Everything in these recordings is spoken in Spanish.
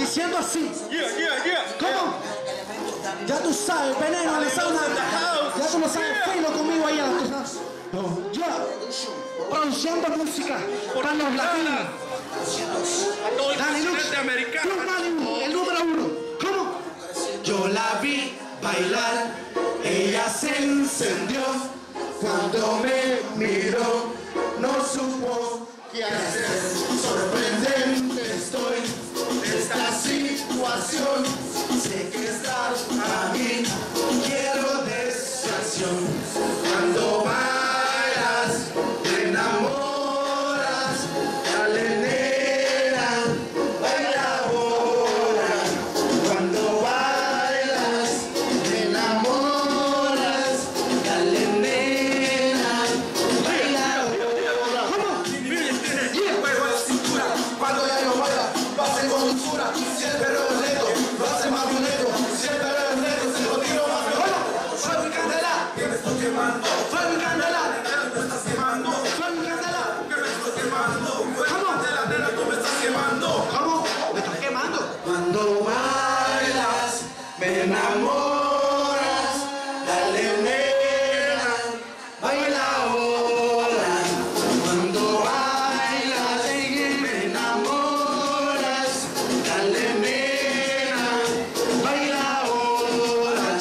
diciendo así. Yeah. ¿Cómo? Ya tú sabes, veneno en la sauna. Ya tú lo sabes, filo conmigo ahí. Yo, produciendo música para los latinos. Dale, Lux, Club Malibu, el número 1. ¿Cómo? Yo la vi bailar, ella se encendió. Cuando me miró, no supo qué hacer. Sorprendente estoy de esta situación. Sé que estás para mí, quiero distracción. Cuando bailas, te enamoras. Dale, nena, baila ahora. Cuando bailas, te enamoras. Dale, nena, baila ahora. ¿Cómo? Juego en la cintura, cuando ya no baila, lo hace con dulzura. Si el perro es lento, lo hace más violento. Si el perro es lento, se lo tiro más violento. Fuego y candela, que me estoy quemando. Fuego y candela, nena, tú me estás quemando. Fuego y candela. Que me estoy quemando. Fuego y candela, nena, tú me estás quemando. ¿Cómo? ¿Me estás quemando? Cuando bailas, me enamoras. Dale, nena, baila ahora. Cuando bailas, me enamoras. Dale, nena, baila ahora.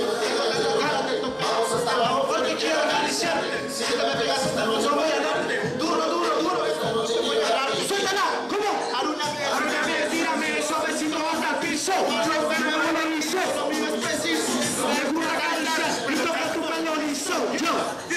Vamos hasta abajo porque quiero acariciarte. Si te me pegas esta noche voy a darte duro. Esta noche voy a darte. ¡Suéltala! ¿Cómo? Arúñame, tírame, suavecito hasta el piso. Yo me valorizo. Conmigo es preciso. Me gusta caricia y toca tu calorizo. Yo.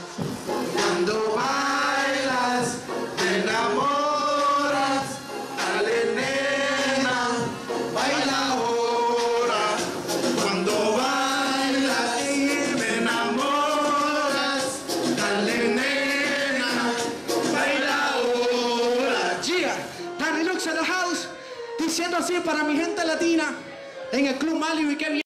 Cuando bailas, te enamoras. Dale, nena, baila ahora. Cuando bailas, me enamoras. Dale, nena, baila ahora. Yeah. Dale Lux en the house. Diciendo así para mi gente latina en el Club Malibu y que